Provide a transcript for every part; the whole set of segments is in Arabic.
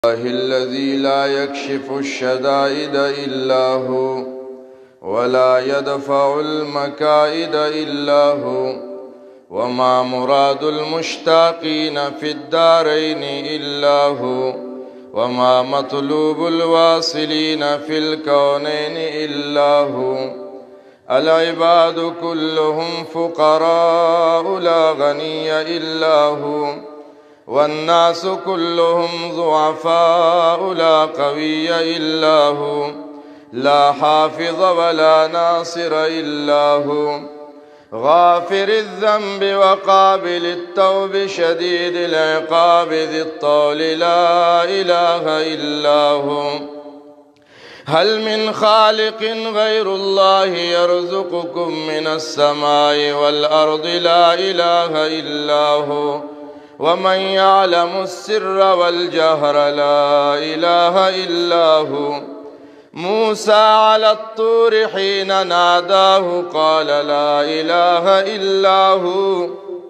الله الذي لا يكشف الشدائد إلا هو ولا يدفع المكائد إلا هو، وما مراد المشتاقين في الدارين إلا هو، وما مطلوب الواصلين في الكونين إلا هو. العباد كلهم فقراء لا غني إلا هو، والناس كلهم ضعفاء لا قوي إلا هو، لا حافظ ولا ناصر إلا هو. غافر الذنب وقابل التوب شديد العقاب ذي الطول لا إله إلا هو. هل من خالق غير الله يرزقكم من السماء والأرض؟ لا إله إلا هو. ومن يعلم السر والجهر؟ لا إله إلا هو. موسى على الطور حين ناداه قال لا إله إلا هو.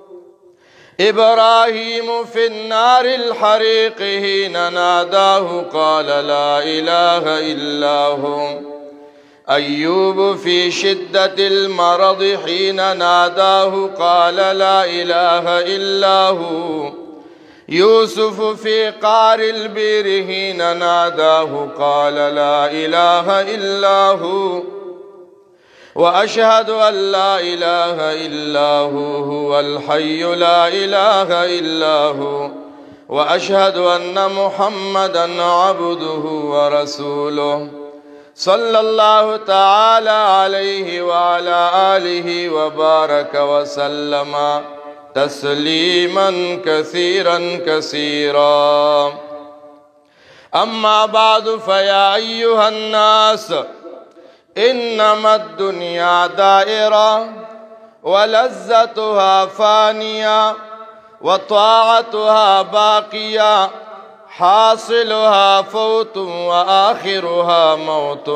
إبراهيم في النار الحريق حين ناداه قال لا إله إلا هو. أيوب في شدة المرض حين ناداه قال لا إله إلا هو. يوسف في قعر البئر حين ناداه قال لا إله إلا هو. وأشهد أن لا إله إلا هو الحي لا إله إلا هو. وأشهد أن محمدا عبده ورسوله صلى الله تعالى عليه وعلى آله وبارك وسلم تسليما كثيرا كثيرا. أما بعد، فيا أيها الناس، إنما الدنيا دائرة ولذتها فانية وطاعتها باقية، حاصلها فوت وآخرها موت.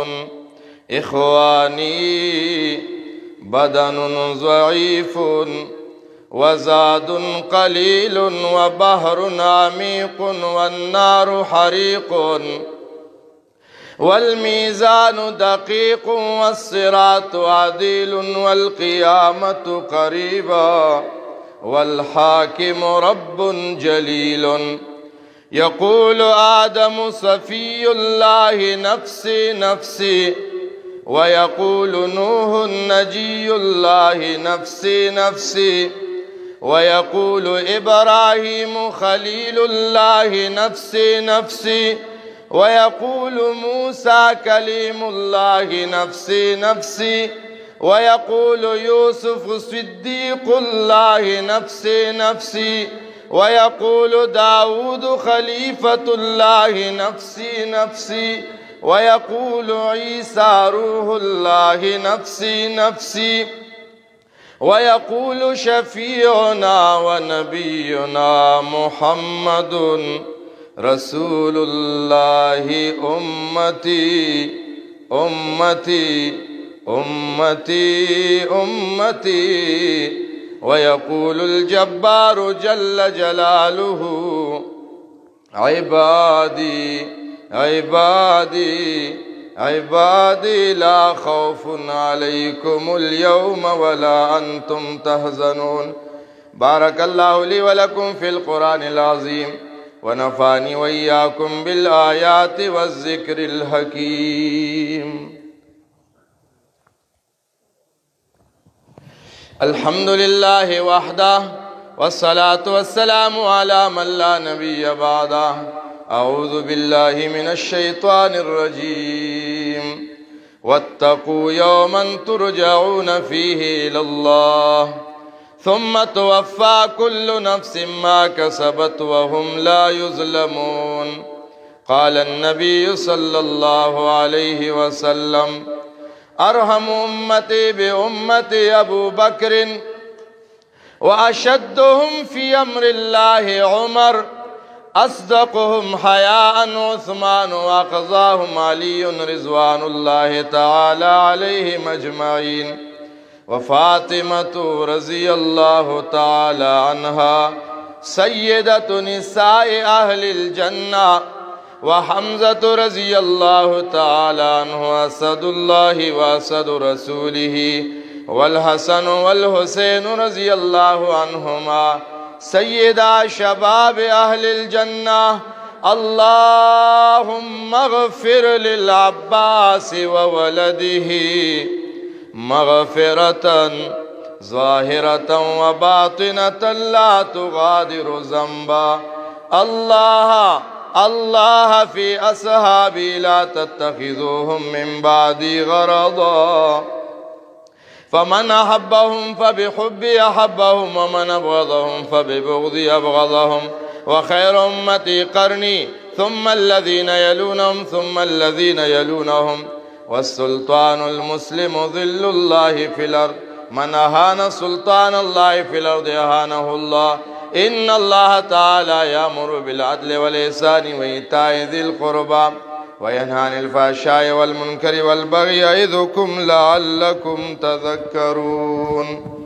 إخواني، بدن ضعيف وزاد قليل وبحر عميق والنار حريق، والميزان دقيق والصراط عديل والقيامة قريبا، والحاكم رب جليل. يقول آدم صفي الله نفسي نفسي، ويقول نوح نجي الله نفسي نفسي، ويقول إبراهيم خليل الله نفسي نفسي، ويقول موسى كليم الله نفسي نفسي، ويقول يوسف صديق الله نفسي نفسي، ويقول داود خليفة الله نفسي نفسي، ويقول عيسى روح الله نفسي نفسي، ويقول شفيعنا ونبينا محمد رسول الله أمتي أمتي أمتي أمتي. ويقول الجبار جل جلاله عبادي عبادي عبادي لا خوف عليكم اليوم ولا أنتم تحزنون. بارك الله لي ولكم في القرآن العظيم، ونفعني وإياكم بالآيات والذكر الحكيم. الحمد لله وحده، والصلاة والسلام على من لا نبي بعده. أعوذ بالله من الشيطان الرجيم. واتقوا يوما ترجعون فيه إلى الله ثم توفى كل نفس ما كسبت وهم لا يظلمون. قال النبي صلى الله عليه وسلم: أرحم أمتي بأمتي أبو بكر، وأشدهم في أمر الله عمر، أصدقهم حياء عثمان، وأقضاهم علي رضوان الله تعالى عليهم أجمعين. وفاطمة رضي الله تعالى عنها سيدة نساء أهل الجنة، وحمزة رضي الله تعالى عنه أسد الله وأسد رسوله، والحسن والحسين رضي الله عنهما سيدا شباب أهل الجنة. اللهم اغفر للعباس وولده مغفرة ظاهرة وباطنة لا تغادر ذنبا. الله في أصحابي لا تتخذوهم من بعدي غرضا، فمن أحبهم فبحبي أحبهم، ومن أبغضهم فببغضي أبغضهم. وخير أمتي قرني، ثم الذين يلونهم، ثم الذين يلونهم. والسلطان المسلم ظل الله في الأرض، من أهان سلطان الله في الأرض أهانه الله. إن الله تعالى يأمر بالعدل والإحسان وإيتاء ذي القربى وينهى عن الفحشاء والمنكر والبغي يعظكم لعلكم تذكرون.